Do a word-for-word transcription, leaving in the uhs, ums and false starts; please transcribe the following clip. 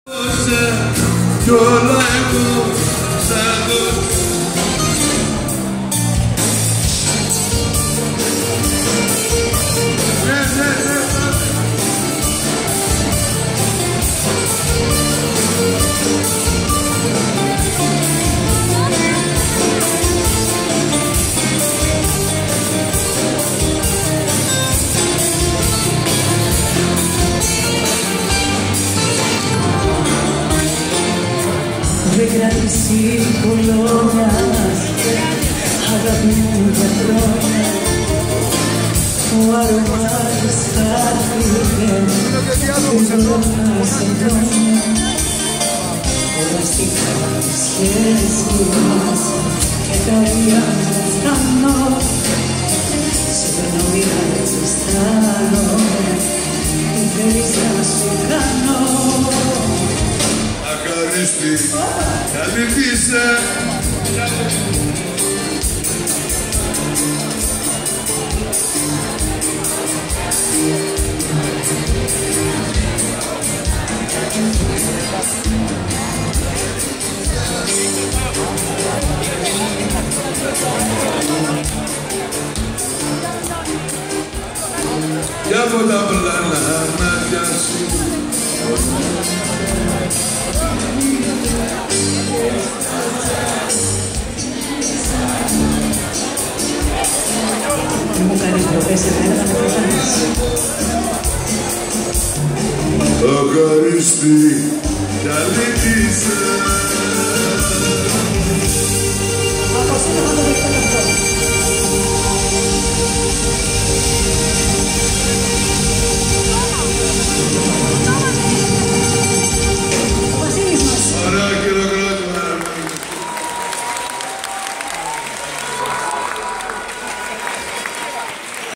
Κι όλα εγώ σαν το δεν κρατήσει κολόνιας, αγάπη μου για χρόνια, ο αρωμάτης χάθηκε, δεν μπορώ σε χρόνια, όλα στήχα τη σχέση μας και τα ίδια μου φτάνω, σε παίρνω μοίρα έτσι αισθάνομαι, τι θέλεις να σου κάνω. Ακαρίστη, καλή είσαι. Για πολλά πλάνα μάτια σου Μου κάνεις προπές εμένα να με προφάνεις. Ακαρίστη, καλή είσαι. Από σένα θα το δείχνω αυτό. Ο Βασίλης μας.